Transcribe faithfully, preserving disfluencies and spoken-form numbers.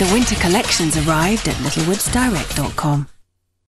The winter collection's arrived at littlewoods direct dot com.